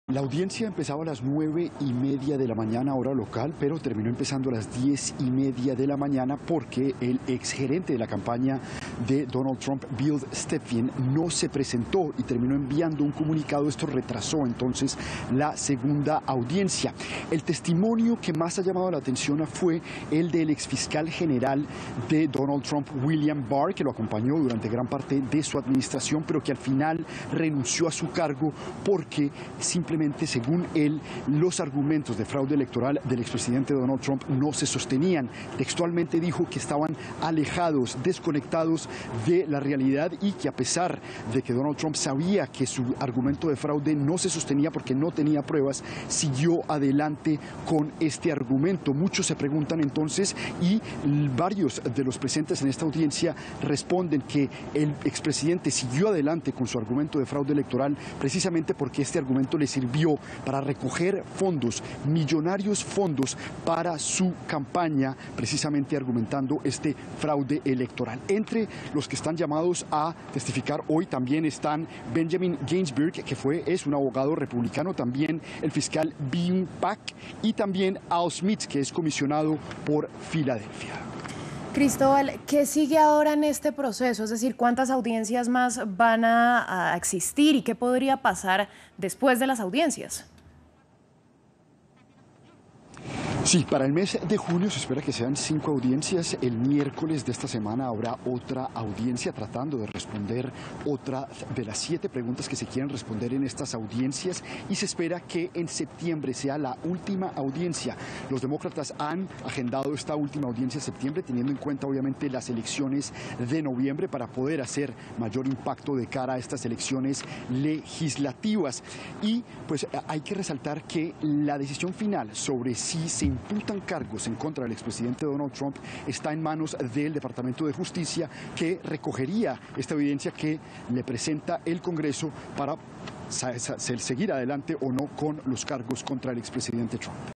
La audiencia empezaba a las 9:30 de la mañana, hora local, pero terminó empezando a las 10:30 de la mañana porque el exgerente de la campaña de Donald Trump, Bill Stepien, no se presentó y terminó enviando un comunicado. Esto retrasó entonces la segunda audiencia. El testimonio que más ha llamado la atención fue el del exfiscal general de Donald Trump, William Barr, que lo acompañó durante gran parte de su administración, pero que al final renunció a su cargo porque simplemente, según él, los argumentos de fraude electoral del expresidente Donald Trump no se sostenían. Textualmente dijo que estaban alejados, desconectados de la realidad y que a pesar de que Donald Trump sabía que su argumento de fraude no se sostenía porque no tenía pruebas, siguió adelante con este argumento. Muchos se preguntan entonces, y varios de los presentes en esta audiencia responden que el expresidente siguió adelante con su argumento de fraude electoral precisamente porque este argumento le sirvió para recoger fondos, millonarios fondos para su campaña, precisamente argumentando este fraude electoral. Entre los que están llamados a testificar hoy también están Benjamin Ginsburg, que es un abogado republicano, también el fiscal Byung Pak y también Al Smith, que es comisionado por Filadelfia. Cristóbal, ¿qué sigue ahora en este proceso? Es decir, ¿cuántas audiencias más van a existir y qué podría pasar después de las audiencias? Sí, para el mes de junio se espera que sean 5 audiencias. El miércoles de esta semana habrá otra audiencia tratando de responder otra de las 7 preguntas que se quieren responder en estas audiencias y se espera que en septiembre sea la última audiencia. Los demócratas han agendado esta última audiencia en septiembre teniendo en cuenta obviamente las elecciones de noviembre para poder hacer mayor impacto de cara a estas elecciones legislativas. Y pues hay que resaltar que la decisión final sobre si se imputan cargos en contra del expresidente Donald Trump está en manos del Departamento de Justicia, que recogería esta evidencia que le presenta el Congreso para seguir adelante o no con los cargos contra el expresidente Trump.